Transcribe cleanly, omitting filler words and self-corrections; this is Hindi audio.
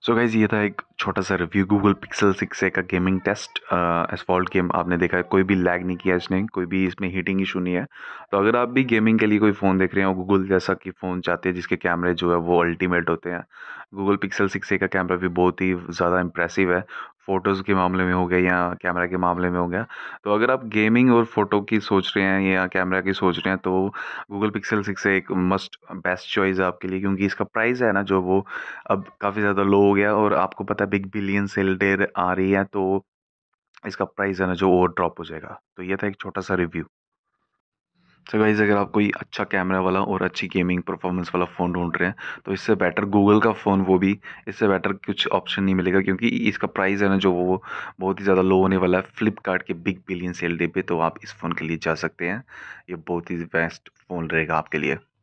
सो गाइज ये था एक छोटा सा रिव्यू गूगल पिक्सल 6a का गेमिंग टेस्ट। एसफॉल्ट गेम आपने देखा है, कोई भी लैग नहीं किया इसने, कोई भी इसमें हीटिंग इशू नहीं है। तो अगर आप भी गेमिंग के लिए कोई फ़ोन देख रहे हैं और गूगल जैसा कि फ़ोन चाहते हैं जिसके कैमरे जो है वो अल्टीमेट होते हैं, गूगल पिक्सल 6a का कैमरा भी बहुत ही ज़्यादा इंप्रेसिव है। फ़ोटोज़ के मामले में हो गया या कैमरा के मामले में हो गया। तो अगर आप गेमिंग और फ़ोटो की सोच रहे हैं या कैमरा की सोच रहे हैं तो गूगल पिक्सल 6 एक मस्ट बेस्ट चॉइस है आपके लिए, क्योंकि इसका प्राइस है ना जो वो अब काफ़ी ज़्यादा लो हो गया और आपको पता है बिग बिलियन सेल डे आ रही है, तो इसका प्राइस है ना जो और ड्रॉप हो जाएगा। तो ये था एक छोटा सा रिव्यू। तो गाइस अगर आप कोई अच्छा कैमरा वाला और अच्छी गेमिंग परफॉर्मेंस वाला फ़ोन ढूंढ रहे हैं तो इससे बेटर गूगल का फ़ोन, वो भी इससे बेटर कुछ ऑप्शन नहीं मिलेगा, क्योंकि इसका प्राइस है ना जो वो बहुत ही ज़्यादा लो होने वाला है फ्लिपकार्ट के बिग बिलियन सेल डे पे। तो आप इस फ़ोन के लिए जा सकते हैं, ये बहुत ही बेस्ट फ़ोन रहेगा आपके लिए।